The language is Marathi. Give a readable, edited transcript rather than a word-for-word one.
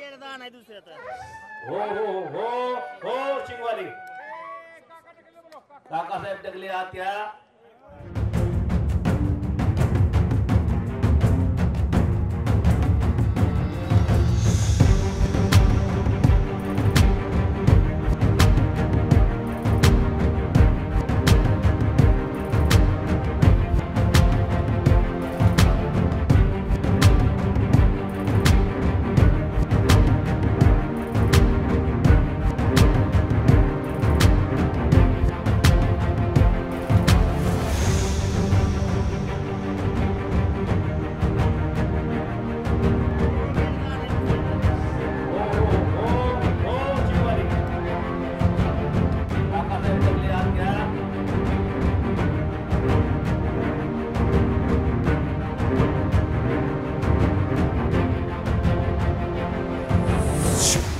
नाही दुसऱ्याचा हो हो हो हो शिंगवाली काकासाहेब डगले आत्या Shoot.